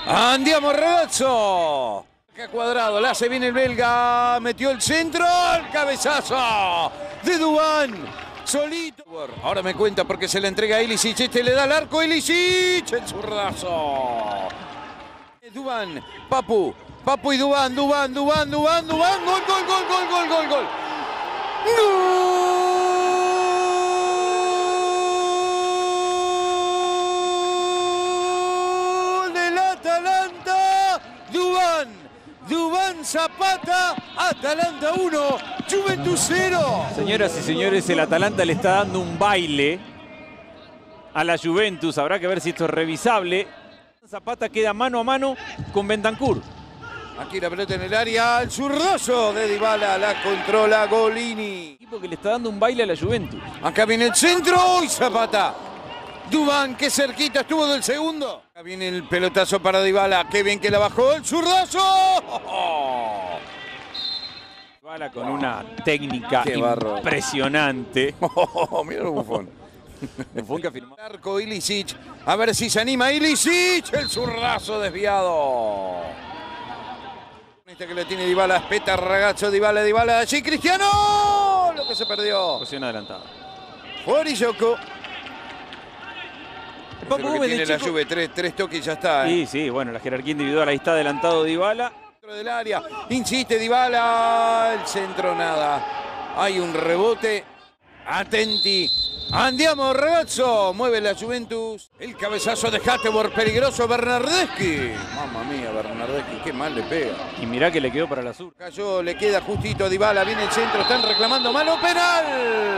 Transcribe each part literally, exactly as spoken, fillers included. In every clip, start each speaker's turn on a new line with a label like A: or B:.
A: Andiamo ragazzo. Acá Cuadrado, la hace bien el belga, metió el centro, el cabezazo de Duván. Solito. Ahora me cuenta porque se le entrega a Ilicic. Este le da al arco. Ilicic. El zurdazo. Duván. Papu. Papu y Duván. Duván. Duván. Duván. Duván. Gol, gol, gol, gol, gol, gol, gol. ¡Gol del Atalanta! Duván. Duván Zapata. Atalanta uno. Juventus cero.
B: Señoras y señores, el Atalanta le está dando un baile a la Juventus. Habrá que ver si esto es revisable. Zapata queda mano a mano con Bentancur.
A: Aquí la pelota en el área. El zurdazo de Dybala. La controla Golini.
B: Equipo que le está dando un baile a la Juventus.
A: Acá viene el centro. Y Zapata. Duván, qué cerquita estuvo del segundo. Acá viene el pelotazo para Dybala. Qué bien que la bajó. El zurdazo.
B: Dybala con una técnica
A: Qué
B: impresionante.
A: Oh, mira el Bufón.
B: Bufón que afirmó.
A: Arco Ilicic. A ver si se anima Ilicic. El zurdazo desviado. Este que le tiene Dybala. Espeta, ragazzo, Dybala, Dybala. Allí Cristiano. Lo que se perdió.
B: Posición adelantada.
A: Orilloko.
B: Papu
A: Lo que
B: Gómez
A: tiene
B: de
A: la
B: chico.
A: Juve. Tres, tres toques y ya está. ¿eh?
B: Sí, sí, bueno, la jerarquía individual. Ahí está adelantado Dybala.
A: Dentro del área. Insiste Dybala. El centro nada. Hay un rebote. Atenti. Andiamo ragazzo. Mueve la Juventus. El cabezazo de Hateboer. Peligroso Bernardeschi. Mamma mía, Bernardeschi. Qué mal le pega.
B: Y mirá que le quedó para la sur.
A: Cayó, le queda justito a Dybala. Viene el centro. Están reclamando mano. Penal.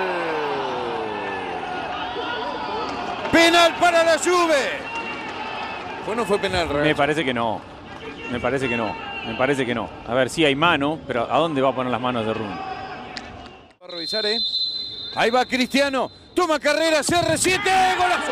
A: Penal para la Juve. ¿Fue o no fue penal, ragazzo?
B: Me parece que no. Me parece que no. Me parece que no. A ver, sí hay mano, pero ¿a dónde va a poner las manos de Run?
A: Va a revisar, ¿eh? Ahí va Cristiano. Toma carrera, C R siete. Golazo.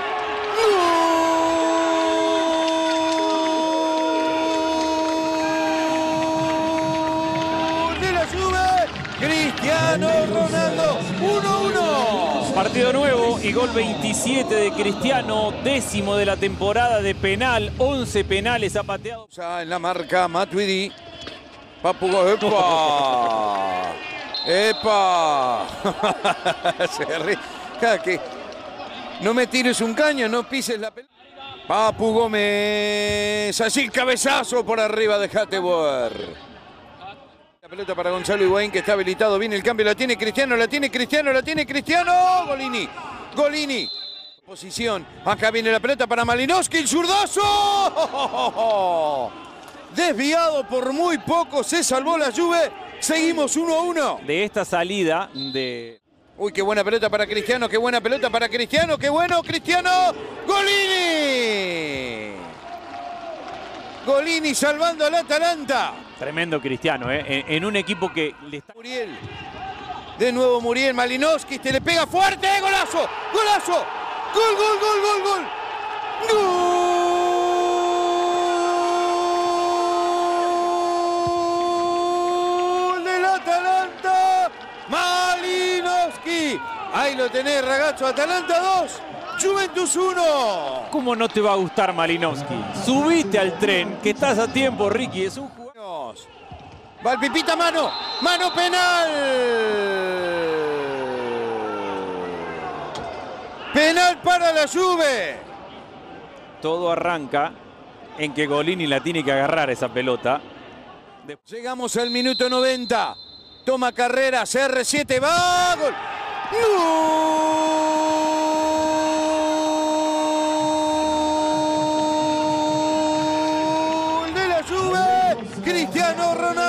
A: ¡Gol de la Juve! Cristiano Ronaldo. uno uno.
B: Partido nuevo y gol veintisiete de Cristiano, décimo de la temporada de penal, once penales ha pateado.
A: Ya en la marca Matuidi. Papu, ¡epa! ¡Epa! Se ríe. Cada que no me tires un caño, no pises la pelota. Papu Gómez. Así el cabezazo por arriba de Hateboer. La pelota para Gonzalo Higuaín que está habilitado. Viene el cambio, la tiene Cristiano, la tiene Cristiano, la tiene Cristiano. Golini. Golini. Posición. Acá viene la pelota para Malinowski. El zurdazo. Desviado por muy poco. Se salvó la Juve. Seguimos uno a uno.
B: De esta salida de...
A: Uy, qué buena pelota para Cristiano. Qué buena pelota para Cristiano. Qué bueno, Cristiano. Golini. Golini salvando al Atalanta.
B: Tremendo Cristiano, ¿eh? En, en un equipo que le está...
A: Muriel. De nuevo Muriel. Malinowski. Te le pega fuerte. ¡Golazo! ¡Golazo! ¡Gol, gol, gol, gol, gol! ¡Gol del Atalanta! Malinowski. Ahí lo tenés, ragazzo. Atalanta dos. Juventus uno.
B: ¿Cómo no te va a gustar Malinowski? Subite al tren, que estás a tiempo, Ricky. Es un jugador...
A: Va el Pipita, mano. Mano penal. Penal para la Juve.
B: Todo arranca en que Golini la tiene que agarrar esa pelota.
A: Llegamos al minuto noventa. Toma carrera. C R siete. Va. Gol. ¡Gol de la Juve! Cristiano Ronaldo.